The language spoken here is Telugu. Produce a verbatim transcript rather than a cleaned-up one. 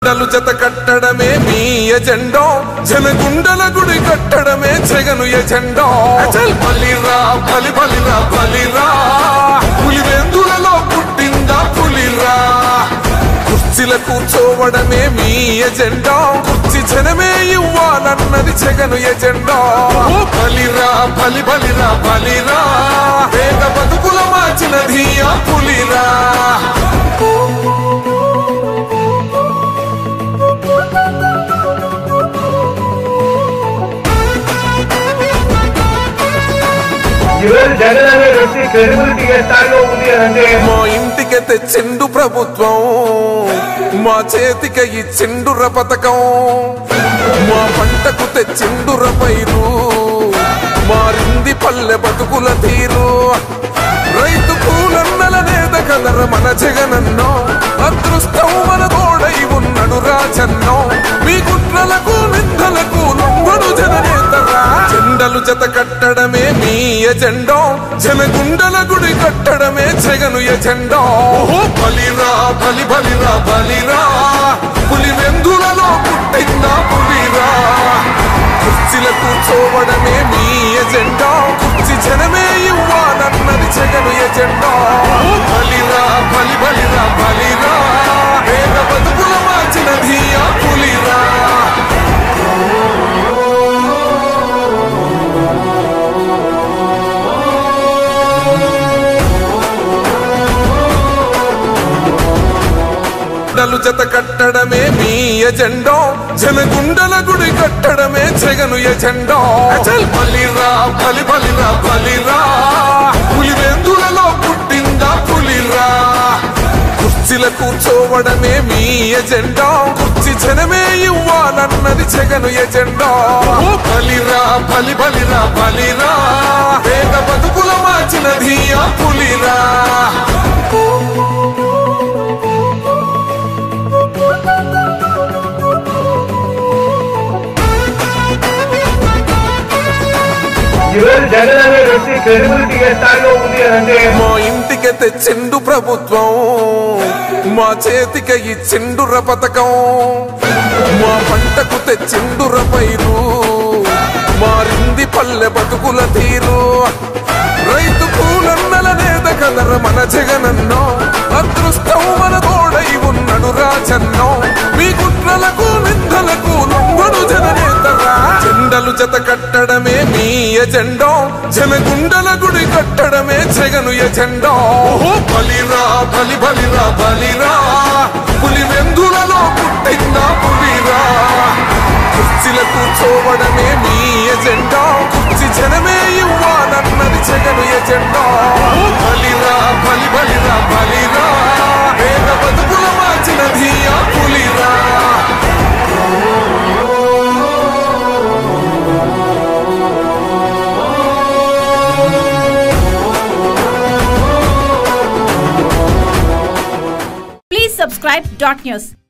దండలు జత కట్టడమే మీ ఎజెండా, జనగుండల గుడి కట్టడమే జగను ఎజెండా. అచల్ బలిరా బలి బలిరా బలిరా, పులివెందులలో పుట్టిందా పులిరా. కుర్చీల కూర్చోవడమే మీ ఎజెండా, కుర్చీ జనమే ఇవ్వాలన్నది జగను ఎజెండా. ఓ బలిరా బలి బలిరా బలిరా, పేద బతుకుల మార్చినది ఆ పులిరా. మా ఇంటికి తెచ్చిండు ప్రభుత్వం, మా చేతికి ఇచ్చిండుర పథకం. మా పంటకు తెచ్చిండుర పైరు, మారింది పల్లె బతుకుల తీరు. రైతు కూలన్నల నేత కలర మన జగనన్నో, అదృష్టం మన తోడై ఉన్నడు రాజన్నో. మీ కుట్రలకు నిందలకు లొంగడు జననేతరా. జెండలు జత కట్టడమే మీ ఎజెండా, జనగుండల గుడి కట్టడమే జగను ఎజెండా. ఓహో బలిరా బలి బలిరా బలిరా, పులివెందులలో పుట్టిందా పులిరా. కుర్చీల కూర్చోవడమే మీ ఎజెండా, కుర్చీ జనమే ఇవ్వాలన్నది జగను ఎజెండా. బలిరా బలి బలిరా బలిరా, పేద బతుకుల మార్చినది ఆ పులిరా. దండలు జత కట్టడమే మీ ఎజెండా, జనగుండల గుడి కట్టడమే జగను ఎజెండా. అచల్ బలిరా బలి బలిరా బలిరా, పులివెందులలో పుట్టిందా పులిరా. కుర్చీల కూర్చోవడమే మీ ఎజెండా, కుర్చీ జనమే ఇవ్వాలన్నది జగను ఎజెండా. ఓ బలిరా బలి బలిరా బలిరా, పేద బతుకుల మార్చినది ఆ పులిరా. మా ఇంటికి తెచ్చిండు ప్రభుత్వం, మా చేతికి ఇచ్చిండుర పథకం. మా పంటకు తెచ్చిండుర పైరు, మారింది పల్లె బతుకుల తీరు. రైతు కూలన్నల నేత కలర మన జగనన్నో, అదృష్టం మన తోడై ఉన్నడు రాజన్నో. మీ కుట్రలకు నిందలకు లొంగడు జననేతరా. జెండలు జత కట్టడమే మీ ఎజెండా, జనగుండల గుడి కట్టడమే జగను ఎజెండా. ఓహో బలిరా బలి బలిరా బలిరా, పులివెందులలో పుట్టిందా పులిరా. కుర్చీల కూర్చోవడమే మీ ఎజెండా, కుర్చీ జనమే ఇవ్వాలన్నది జగను ఎజెండా. బలిరా బలి బలిరా బలిరా, పేద బతుకుల మార్చినది ఆ పులిరా. Please subscribe dot news.